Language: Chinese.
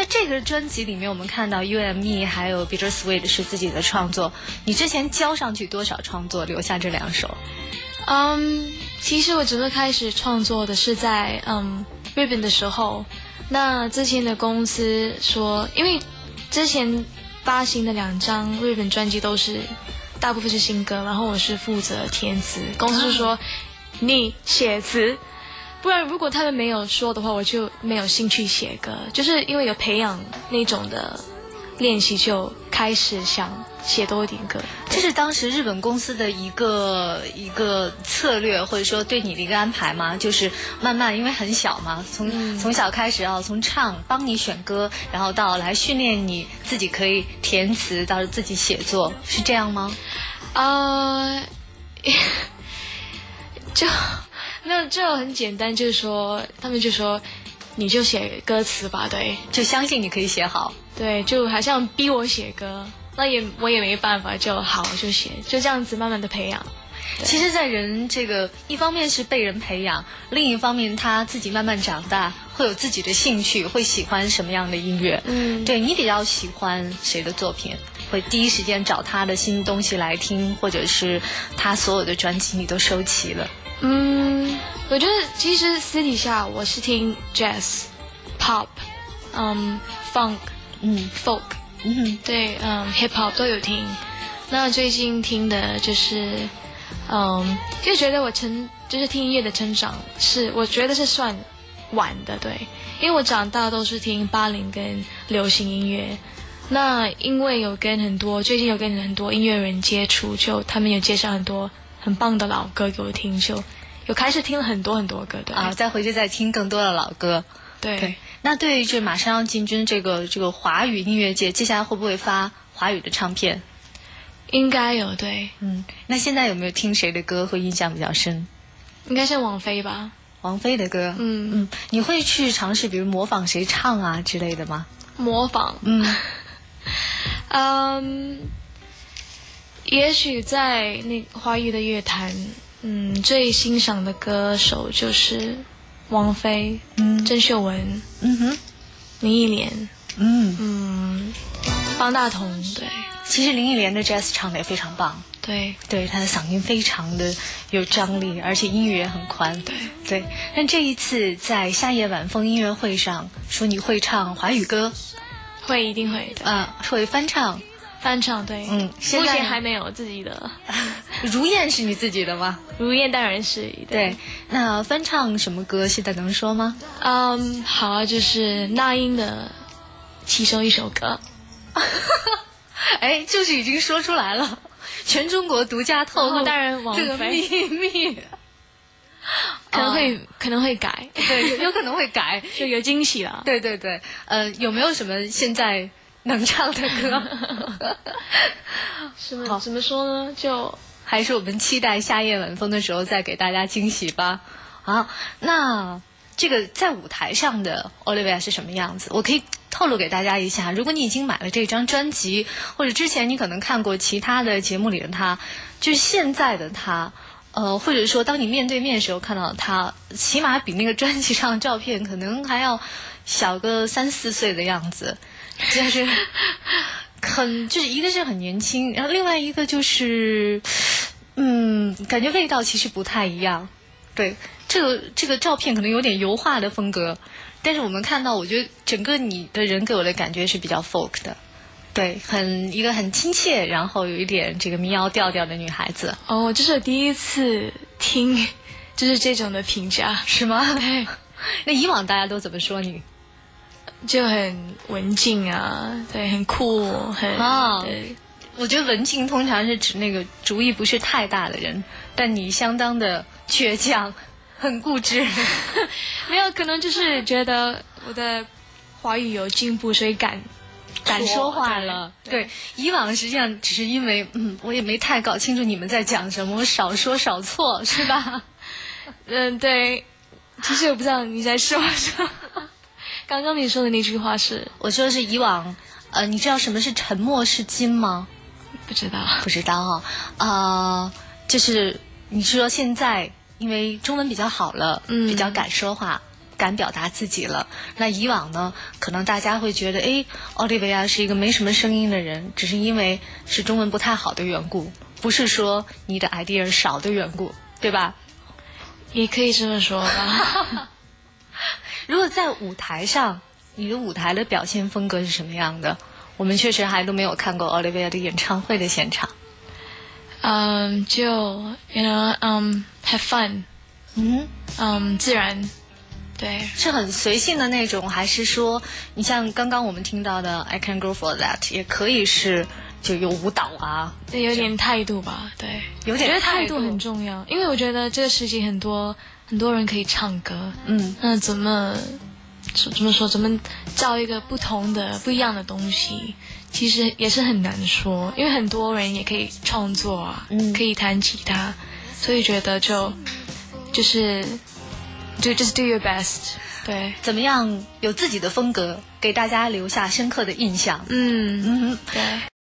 这个专辑里面，我们看到 You and Me 还有 Bittersweet 是自己的创作。你之前交上去多少创作，留下这2首？ 其实我真的开始创作的是在日本的时候。那之前的公司说，因为之前发行的2张日本专辑都是大部分是新歌，然后我是负责填词，公司就说你写词，不然如果他们没有说的话，我就没有兴趣写歌。就是因为有培养那种的练习，就开始想写多一点歌。 这是当时日本公司的一个策略，或者说对你的一个安排吗？就是慢慢，因为很小嘛，从小开始要从唱帮你选歌，然后到来训练你自己可以填词，到自己写作，是这样吗？ 就很简单，就是说他们就说你就写歌词吧，对， 就相信你可以写好， 对，就好像逼我写歌。那我也没办法，就好就写，就这样子慢慢的培养。 其实，在人这个一方面是被人培养，另一方面他自己慢慢长大，会有自己的兴趣，会喜欢什么样的音乐。对，你比较喜欢谁的作品？会第一时间找他的新东西来听，或者是他所有的专辑你都收齐了？ 我觉得其实私底下我是听 jazz、pop、funk、folk。对，hip hop 都有听。那最近听的就是，就觉得就是听音乐的成长我觉得是算晚的，对，因为我长大都是听80跟流行音乐。那因为最近有跟很多音乐人接触，就他们有介绍很多很棒的老歌给我听，就有开始听了很多很多歌，对再回去再听更多的老歌，对。那对于这马上要进军这个华语音乐界，接下来会不会发华语的唱片？ 应该有，对。 那现在有没有听谁的歌会印象比较深？ 应该是王菲吧。 王菲的歌，你会去尝试比如模仿谁唱啊之类的吗？ 模仿，也许在那华语的乐坛，最欣赏的歌手就是王菲，郑秀文，林忆莲，方大同，对。 其实林忆莲的 jazz 唱的也非常棒， 对， 她的嗓音非常的有张力，而且音域也很宽，对。但这一次在夏夜晚风音乐会上，说你会唱华语歌， 一定会的， 会翻唱， 对， 目前还没有自己的。 如燕是你自己的吗？ 如燕当然是， 对。那翻唱什么歌现在能说吗？ 好，就是那英的其中一首歌。 就是已经说出来了，全中国独家透露， 当然王菲这个秘密， 可能会改， 对，有可能会改， 就有惊喜了。 对，有没有什么现在能唱的歌？ 怎么说呢？就还是我们期待夏夜晚风的时候再给大家惊喜吧。那这个在舞台上的 Olivia 是什么样子？我可以透露给大家一下，如果你已经买了这张专辑，或者之前你可能看过其他的节目里的他，就是现在的他，或者说当你面对面的时候看到他，起码比那个专辑上的照片可能还要小个3、4岁的样子，就是就是一个是很年轻，然后另外一个就是感觉味道其实不太一样。对，这个照片可能有点油画的风格，但是我们看到，我觉得整个你的人给我的感觉是比较 folk 的，对，一个很亲切，然后有一点这个民谣调调的女孩子。 这是我第一次听，就是这种的评价， 是吗？ 对。 那以往大家都怎么说你？ 就很文静啊，对，很酷，对。 我觉得文静通常是指那个主意不是太大的人，但你相当的倔强，很固执。 没有，可能就是觉得我的华语有进步，所以敢说话了。对，以往实际上只是因为我也没太搞清楚你们在讲什么，我少说少错，是吧？ 对。其实我不知道你在说什么。刚刚你说的那句话是？ 我说的是以往，你知道什么是沉默是金吗？ 不知道就是你说现在因为中文比较好了，比较敢说话， 敢表达自己了。那以往呢，可能大家会觉得，哎，奥利维亚是一个没什么声音的人，只是因为是中文不太好的缘故，不是说你的 idea 少的缘故，对吧？ 也可以这么说吧。 如果在舞台上，你的舞台的表现风格是什么样的？我们确实还都没有看过奥利维亚的演唱会的现场。 就 have fun， 自然，对， 是很随性的那种，还是说你像刚刚我们听到的 I can go for that， 也可以是就有舞蹈啊？ 对，有点态度吧，对， 有点我觉得态度很重要，因为我觉得这个世界很多人可以唱歌，那怎么说，怎么造一个不一样的东西，其实也是很难说，因为很多人也可以创作啊，可以弹吉他，所以觉得就是just do your best， 对， 怎么样有自己的风格，给大家留下深刻的印象。 对。